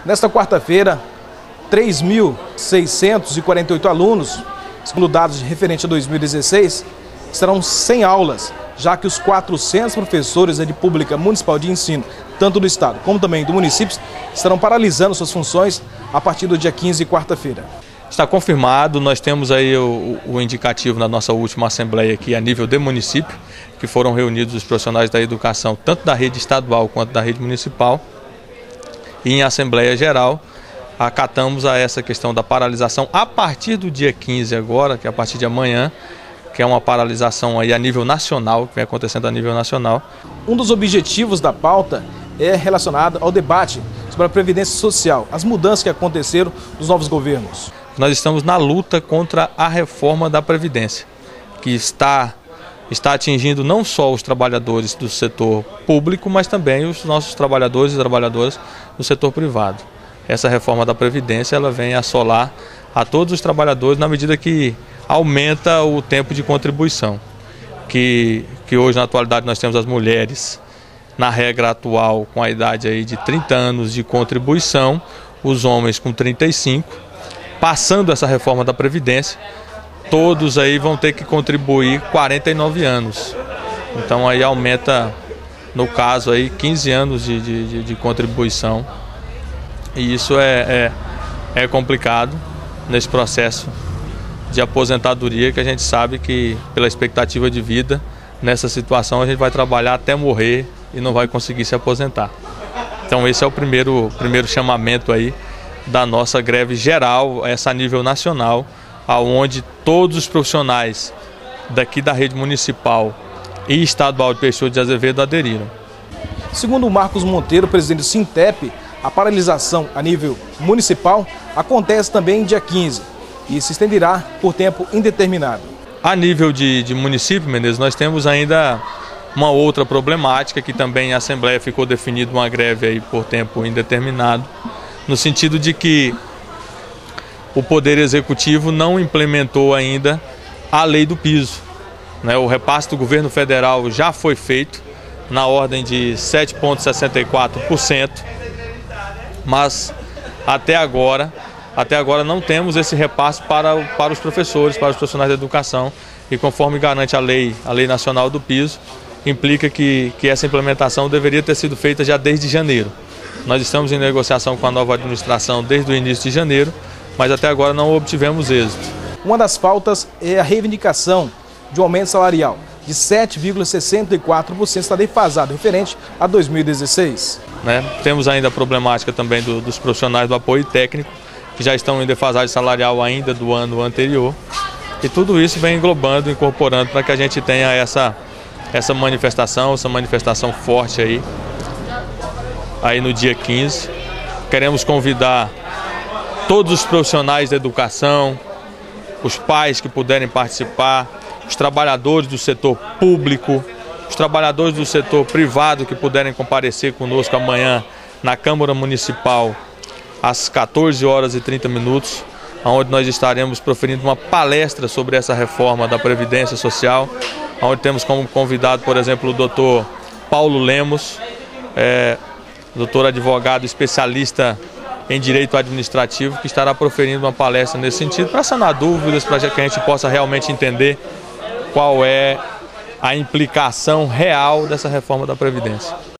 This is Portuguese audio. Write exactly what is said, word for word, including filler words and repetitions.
Nesta quarta-feira, três mil seiscentos e quarenta e oito alunos, segundo dados referentes a dois mil e dezesseis, estarão sem aulas, já que os quatrocentos professores da rede pública municipal de ensino, tanto do estado como também do município, estarão paralisando suas funções a partir do dia quinze, quarta-feira. Está confirmado, nós temos aí o, o indicativo na nossa última assembleia aqui a nível de município, que foram reunidos os profissionais da educação, tanto da rede estadual quanto da rede municipal, e em assembleia geral acatamos a essa questão da paralisação a partir do dia quinze agora, que é a partir de amanhã, que é uma paralisação aí a nível nacional, que vem acontecendo a nível nacional. Um dos objetivos da pauta é relacionado ao debate sobre a Previdência Social, as mudanças que aconteceram nos novos governos. Nós estamos na luta contra a reforma da Previdência, que está, está atingindo não só os trabalhadores do setor público, mas também os nossos trabalhadores e trabalhadoras do setor privado. Essa reforma da Previdência ela vem assolar a todos os trabalhadores na medida que aumenta o tempo de contribuição, que, que hoje na atualidade nós temos as mulheres na regra atual com a idade aí de trinta anos de contribuição, os homens com trinta e cinco, passando essa reforma da Previdência, todos aí vão ter que contribuir quarenta e nove anos, então aí aumenta no caso aí quinze anos de, de, de contribuição, e isso é, é, é complicado nesse processo de aposentadoria, que a gente sabe que pela expectativa de vida, nessa situação a gente vai trabalhar até morrer e não vai conseguir se aposentar. Então esse é o primeiro, primeiro chamamento aí da nossa greve geral, essa a nível nacional, aonde todos os profissionais daqui da rede municipal e estadual de Peixoto de Azevedo aderiram. Segundo o Marcos Monteiro, presidente do Sintep, a paralisação a nível municipal acontece também dia quinze e se estenderá por tempo indeterminado. A nível de, de município, Menezes, nós temos ainda uma outra problemática, que também em Assembleia ficou definida uma greve aí por tempo indeterminado, no sentido de que o Poder Executivo não implementou ainda a lei do piso, né? O repasse do governo federal já foi feito na ordem de sete vírgula sessenta e quatro por cento, mas até agora, até agora não temos esse repasse para, para os professores, para os profissionais da educação, e conforme garante a lei, a lei nacional do piso, implica que, que essa implementação deveria ter sido feita já desde janeiro. Nós estamos em negociação com a nova administração desde o início de janeiro, mas até agora não obtivemos êxito. Uma das pautas é a reivindicação de um aumento salarial de sete vírgula sessenta e quatro por cento, está defasado referente a dois mil e dezesseis. Né? Temos ainda a problemática também do, dos profissionais do apoio técnico, que já estão em defasagem salarial ainda do ano anterior. E tudo isso vem englobando, incorporando para que a gente tenha essa, essa manifestação, essa manifestação forte aí, aí no dia quinze. Queremos convidar todos os profissionais da educação, os pais que puderem participar, os trabalhadores do setor público, os trabalhadores do setor privado que puderem comparecer conosco amanhã na Câmara Municipal às quatorze horas e trinta minutos, onde nós estaremos proferindo uma palestra sobre essa reforma da Previdência Social, onde temos como convidado, por exemplo, o doutor Paulo Lemos, é, doutor advogado especialista em Direito Administrativo, que estará proferindo uma palestra nesse sentido, para sanar dúvidas, para que a gente possa realmente entender qual é a implicação real dessa reforma da Previdência.